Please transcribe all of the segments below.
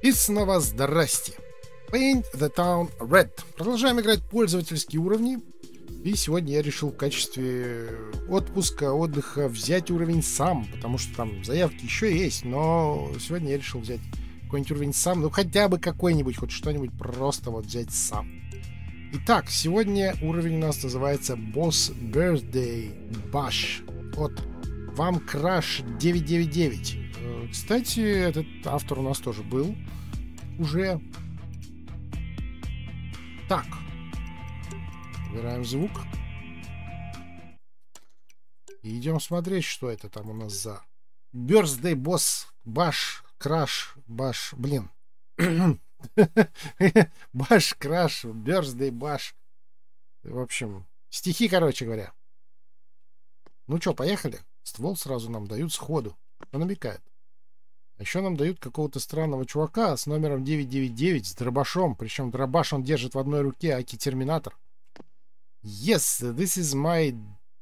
И снова здрасте. Paint the Town Red. Продолжаем играть пользовательские уровни. И сегодня я решил в качестве отдыха взять уровень сам. Потому что там заявки еще есть. Но сегодня я решил взять какой-нибудь уровень сам. Ну хотя бы какой-нибудь, хоть что-нибудь просто вот взять сам. Итак, сегодня уровень у нас называется Boss Birthday Bash от Вам Crash 999. Кстати, этот автор у нас тоже был уже. Так. Убираем звук. И идем смотреть, что это там у нас за Birthday Boss Bash Crash Bash. Блин. Bash Crash Birthday Bash. В общем, стихи, короче говоря. Ну что, поехали? Ствол сразу нам дают сходу. Он намекает. А еще нам дают какого-то странного чувака с номером 999 с дробашом. Причем дробаш он держит в одной руке, аки терминатор. Yes, this is my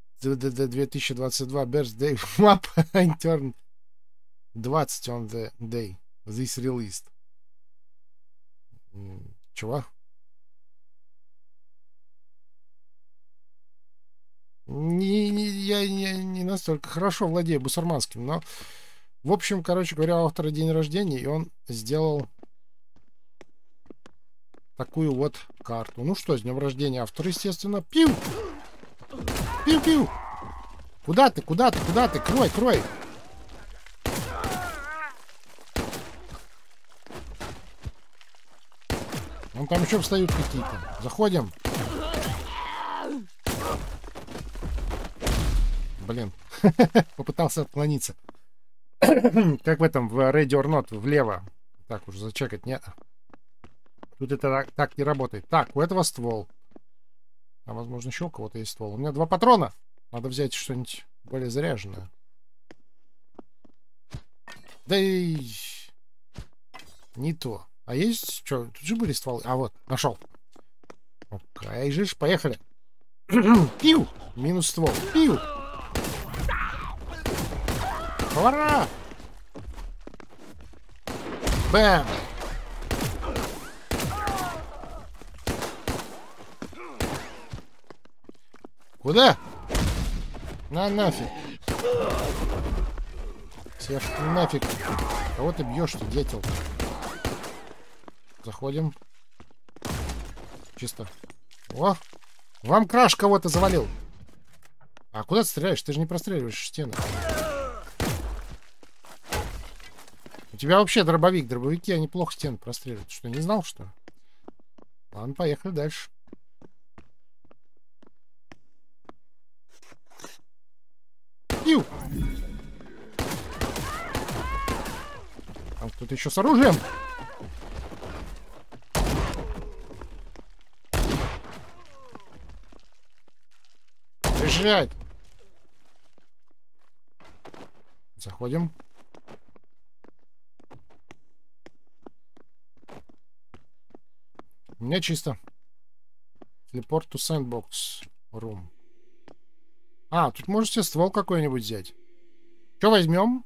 2022 birthday map. I turned 20 on the day this released. Чего? Я не настолько хорошо владею бусурманским, но в общем, короче говоря, у автора день рождения, и он сделал такую вот карту. Ну что, с днем рождения автор, естественно. Пиу! Пиу-пиу! Куда ты? Куда ты? Куда ты? Крой, крой! Вон там еще встают какие-то. Заходим. Блин. Попытался отклониться. Как в этом, в Ready or Not, влево. Так, уже зачекать, нет. Тут это так не работает. Так, у этого ствол. А возможно еще у кого-то есть ствол. У меня 2 патрона. Надо взять что-нибудь более заряженное. Да и... Не то. А есть что? Тут же были стволы. А вот, нашел. Окей, жиж, поехали. Пиу! Минус ствол. Пиу! Повара! Бэм! Куда? На нафиг. Всех нафиг. Кого ты бьешь-то, дятел? Заходим. Чисто. О! Вам краш кого-то завалил. А куда ты стреляешь? Ты же не простреливаешь стены. У тебя вообще дробовик. Дробовики, они плохо стены простреливают. Ты что, не знал, что ли? Ладно, поехали дальше. Пиу! Там кто-то еще с оружием. Приезжать! Заходим. У меня чисто. Телепорт to sandbox room. А, тут можете ствол какой-нибудь взять. Что возьмем?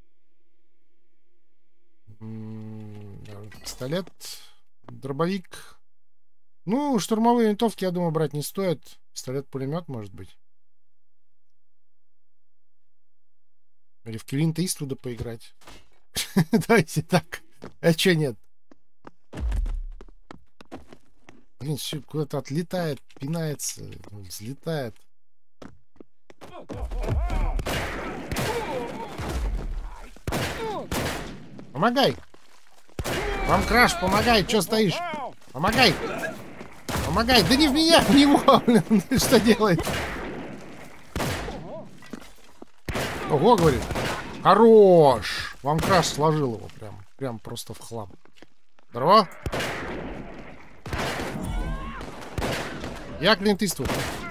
Пистолет. Дробовик. Ну, штурмовые винтовки, я думаю, брать не стоит. Пистолет-пулемет, может быть. Или в Клинта Иствуда поиграть. Давайте так. А чё нет? Блин, все куда-то отлетает, пинается, взлетает. Помогай! Вам краш, помогай! Чё стоишь? Помогай! Помогай! Да не в меня, в него! Блин, что делает? Ого, говорит. Хорош! Вам краш сложил его прям просто в хлам. Здорово! Я Клинт Иствуд.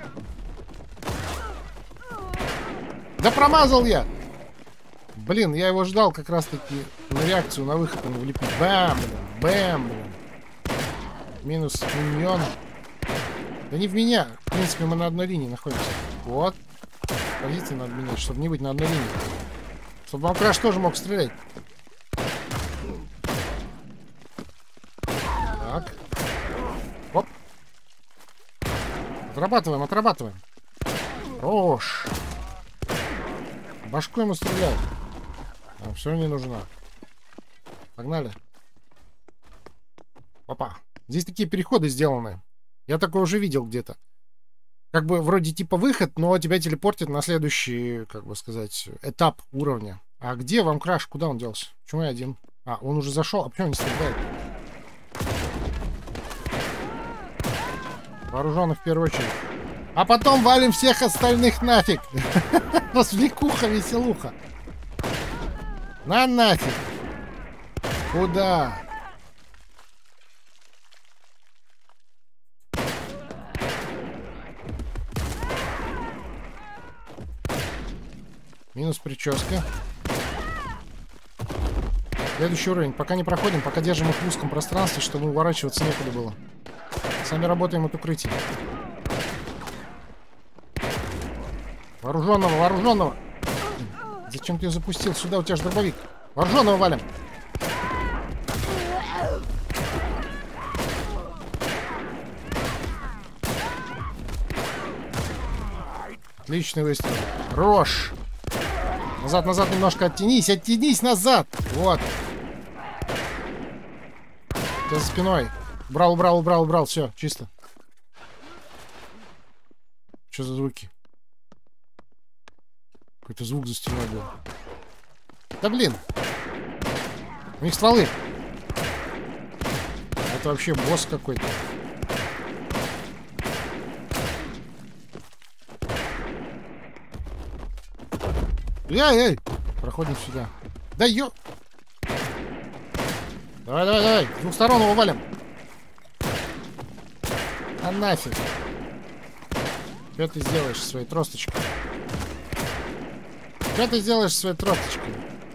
Да промазал я! Блин, я его ждал как раз таки на реакцию, на выход он влепил. Бэм, блин, бэм, блин. Минус миньон. Да не в меня. В принципе, мы на одной линии находимся. Вот. Позиции надо менять, чтобы не быть на одной линии. Чтобы вам краш тоже мог стрелять. Отрабатываем, отрабатываем. Хорош. Башку ему стреляй. А, все не нужна. Погнали. Опа. Здесь такие переходы сделаны. Я такое уже видел где-то. Как бы вроде типа выход, но тебя телепортит на следующий, как бы сказать, этап уровня. А где вам краш? Куда он делся? Почему я один? А, он уже зашел. А почему он не стреляет? Вооруженных в первую очередь. А потом валим всех остальных нафиг. Развлекуха, веселуха. На нафиг. Куда? Минус прическа. Следующий уровень. Пока не проходим, пока держим их в узком пространстве, чтобы уворачиваться некуда было. Сами работаем от укрытия. Вооруженного, вооруженного. Зачем ты ее запустил? Сюда, у тебя же дробовик. Вооруженного валим. Отличный выстрел. Хорош. Назад, назад немножко оттянись. Оттянись назад. Вот. Ты за спиной. Убрал, убрал, убрал, убрал. Все, чисто. Что за звуки? Какой-то звук за стеной был. Да блин. У них стволы. Это вообще босс какой-то. Эй, проходим сюда. Да ё... Давай, давай, давай. С двух сторон его валим. А нафиг. Что ты сделаешь со своей тросточкой? Что ты сделаешь со своей тросточкой?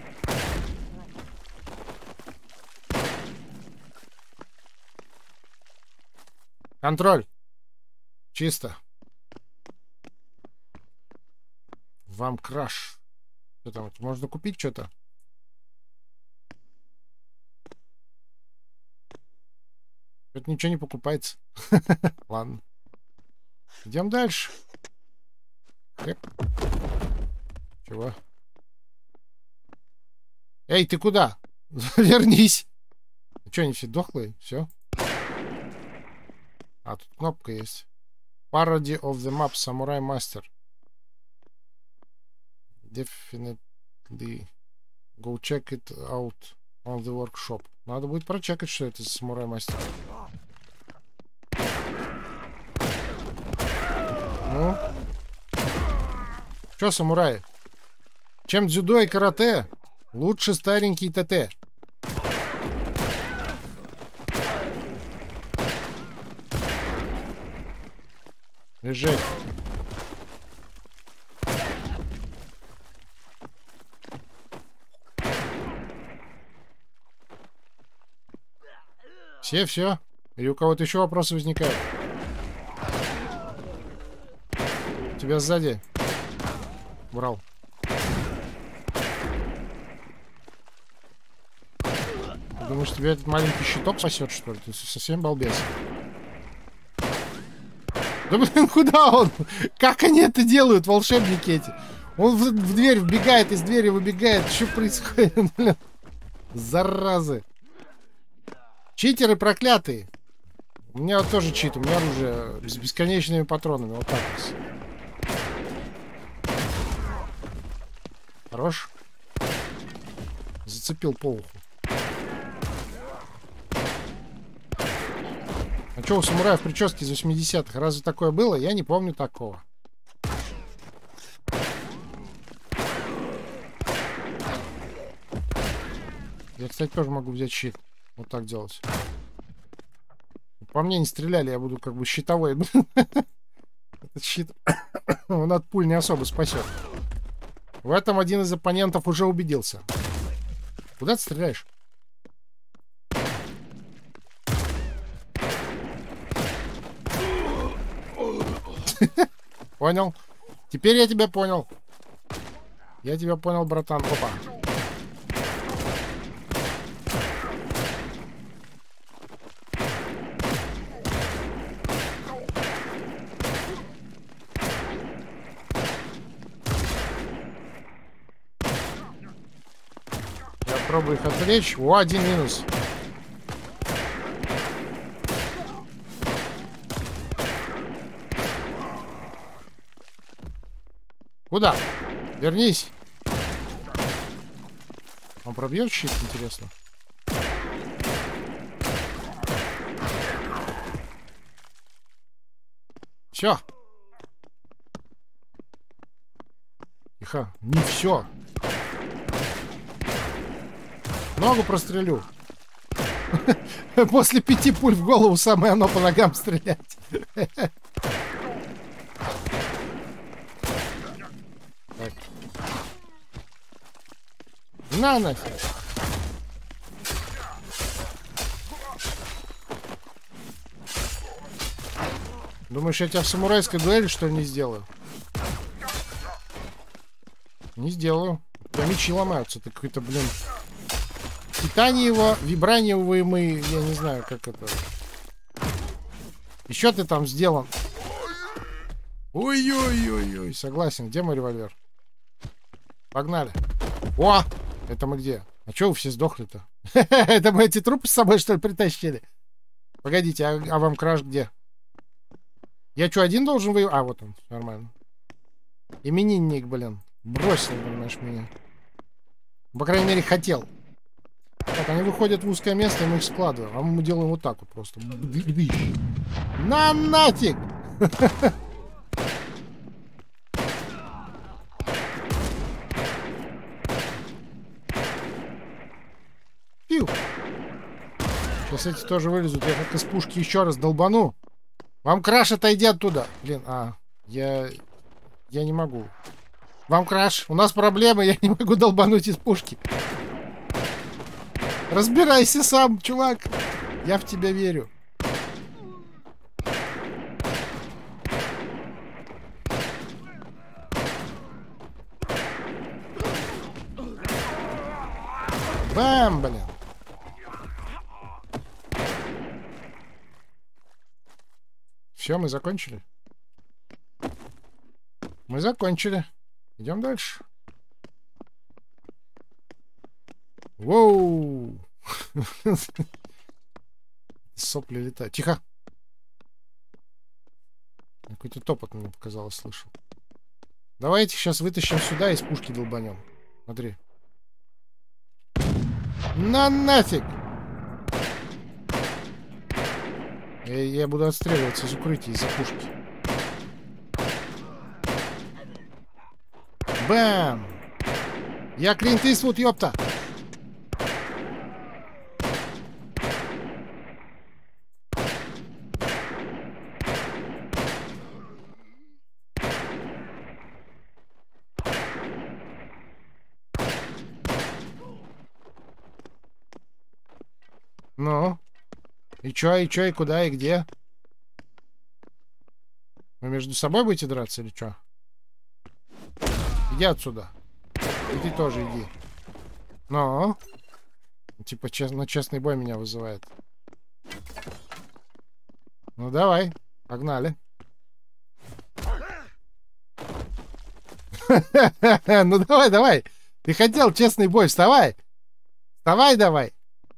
Контроль. Чисто. Вам краш. Что там? Можно купить что-то? Тут ничего не покупается. Ладно. Идем дальше. Чего? Эй, ты куда? Вернись. Что, они все дохлые? Все. А, тут кнопка есть. Parody of the map, Samurai Master. Definitely go check it out on the workshop. Надо будет прочекать, что это за Samurai Master. Ну? Чё, самураи? Чем дзюдо и карате? Лучше старенький ТТ. Лежать. Все? Или у кого-то еще вопросы возникают? Тебя сзади. Брал. Думаешь, тебе этот маленький щиток спасет, что ли? Ты совсем балбес. Да блин, куда он? Как они это делают, волшебники эти? Он в дверь вбегает, из двери выбегает. Что происходит, блин? Заразы. Читеры проклятые. У меня вот тоже чит. У меня оружие с бесконечными патронами. Вот так вот. Хорош. Зацепил по уху. А что у самураев прически из 80-х? Разве такое было? Я не помню такого. Я, кстати, тоже могу взять щит. Вот так делать. По мне не стреляли, я буду как бы щитовой. Этот щит, он от пуль не особо спасет. В этом один из оппонентов уже убедился. Куда ты стреляешь? Понял. Теперь я тебя понял. Я тебя понял, братан. Опа. попробую их отвлечь. О, один минус. Куда? Вернись. Он пробьет щит, интересно. Все. Тихо. Не все. Ногу прострелю. После 5 пуль в голову самое оно по ногам стрелять. Так. На нафиг. Думаешь, я тебя в самурайской дуэли, что ли, не сделаю? Не сделаю. У тебя мечи ломаются. Это какой-то, блин... Титаниево, вибраниевые, я не знаю, как это... Еще ты там сделан. Ой-ой-ой-ой. Согласен. Где мой револьвер? Погнали. О! Это мы где? А чё вы все сдохли-то? Это мы эти трупы с собой, что ли, притащили? Погодите, а вам краш где? Я что, один должен воевать? А, вот он, нормально. Именинник, блин. Бросил, понимаешь, меня. По крайней мере, хотел. Так, они выходят в узкое место, и мы их складываем. А мы делаем вот так вот просто. На нафиг! Пиу. Сейчас эти тоже вылезут. Я как из пушки еще раз долбану. Вам краш, отойди оттуда. Блин, я не могу. Вам краш, у нас проблемы, я не могу долбануть из пушки. Разбирайся сам, чувак. Я в тебя верю. Бам, блин. Все, мы закончили. Мы закончили. Идем дальше. Воу! Сопли летают. Тихо! Какой-то топот, мне показалось, слышал. Давайте сейчас вытащим сюда и с пушки долбанем. Смотри. На нафиг! Я буду отстреливаться из укрытия, из-за пушки. Бам! Я Клинт Иствуд, ёпта! Ну? И чё, и куда, и где? Вы между собой будете драться или чё? Иди отсюда. И ты тоже иди. Ну? Типа на честный бой меня вызывает. Ну давай, погнали. Ну давай, давай. Ты хотел честный бой, вставай. Вставай давай.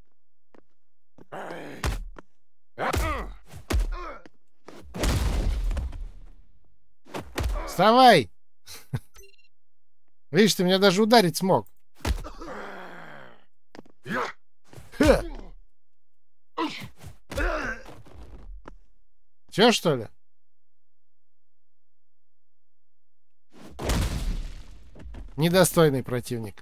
Вставай. Видишь, ты меня даже ударить смог. Все, что ли? Недостойный противник.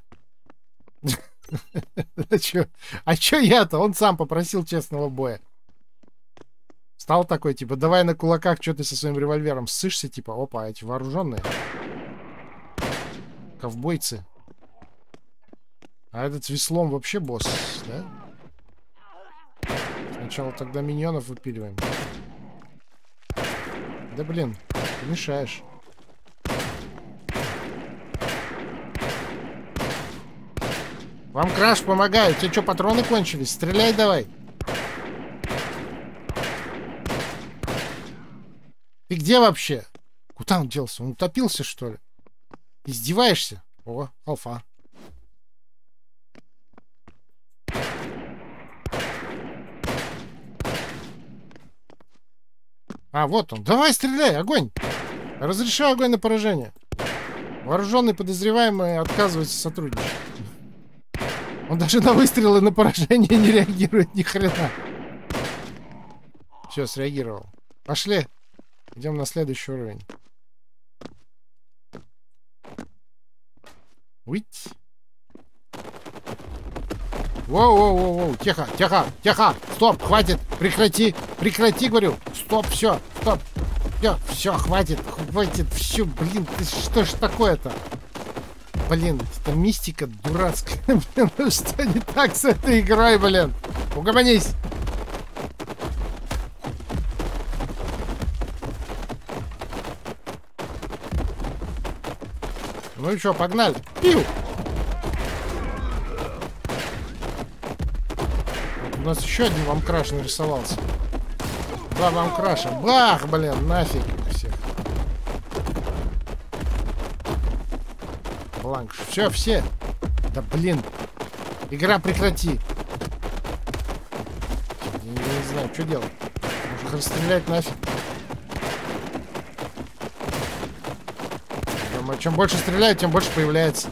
А чё я-то? Он сам попросил честного боя. Стал такой, типа, давай на кулаках, что ты со своим револьвером ссышься, типа, опа, эти вооруженные. Ковбойцы. А этот веслом вообще босс, да? Сначала тогда миньонов выпиливаем. Да блин, ты мешаешь. Вам краш помогает. Тебе что, патроны кончились? Стреляй давай. Ты где вообще? Куда он делся? Он утопился, что ли? Издеваешься? О, алфа. А, вот он. Давай, стреляй, огонь! Разрешаю огонь на поражение. Вооруженный подозреваемый отказывается сотрудничать. Он даже на выстрелы на поражение не реагирует ни хрена. Все, среагировал. Пошли. Идем на следующий уровень. Уить. Воу-воу-воу-воу. Тихо, тихо, тихо. Стоп, хватит. Прекрати. Прекрати, говорю. Стоп, все, стоп. Все, хватит. Хватит. Все, блин, ты что ж такое-то? Блин, это мистика дурацкая. Блин, ну что не так с этой игрой, блин? Угомонись. Ну и что, погнали. Пиу! Вот у нас еще один вамкраш нарисовался. Два вамкраша. Бах, блин, нафиг всех. Бланк. Все. Да блин. Игра, прекрати. Я не знаю, что делать. Может, их расстрелять нафиг. Думаю, чем больше стреляют, тем больше появляется.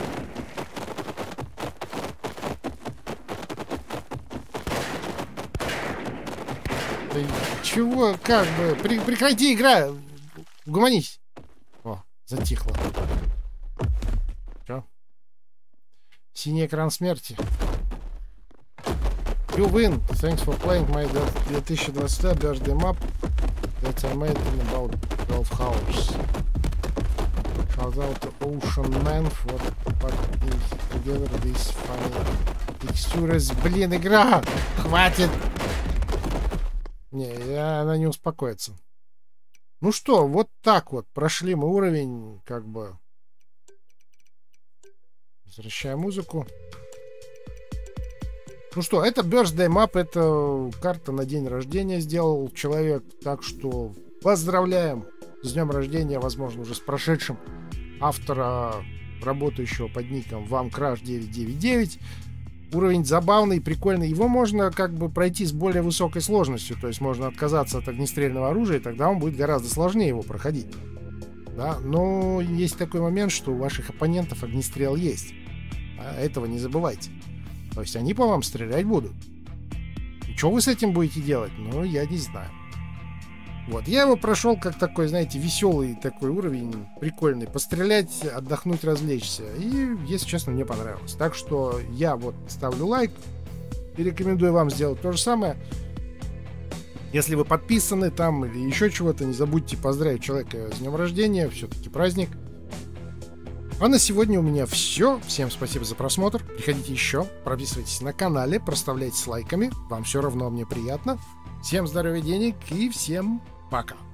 Ты чего? Как бы? Прекрати, игра! Угомонись. О, затихло. Чё? Синий экран смерти. You win. Thanks for playing my 2022 birthday map that I made in about 12 hours. Shout out to Ocean Man for putting together this funny textures. Блин, игра! Хватит! Не, она не успокоится. Ну что, вот так вот. Прошли мы уровень, как бы. Возвращаем музыку. Ну что, это Birthday Map, это карта на день рождения сделал человек. Так что поздравляем с днем рождения, возможно, уже с прошедшим, автора, работающего под ником VamCrash999. Уровень забавный, прикольный. Его можно как бы пройти с более высокой сложностью. То есть можно отказаться от огнестрельного оружия, и тогда он будет гораздо сложнее его проходить. Да? Но есть такой момент, что у ваших оппонентов огнестрел есть. А этого не забывайте. То есть они по вам стрелять будут. И что вы с этим будете делать? Ну, я не знаю. Вот, я его прошел как такой, знаете, веселый такой уровень, прикольный. Пострелять, отдохнуть, развлечься. И, если честно, мне понравилось. Так что я вот ставлю лайк и рекомендую вам сделать то же самое. Если вы подписаны там или еще чего-то, не забудьте поздравить человека с днем рождения. Все-таки праздник. А на сегодня у меня все. Всем спасибо за просмотр. Приходите еще, подписывайтесь на канале, проставляйтесь лайками. Вам все равно мне приятно. Всем здоровья, денег и всем пока.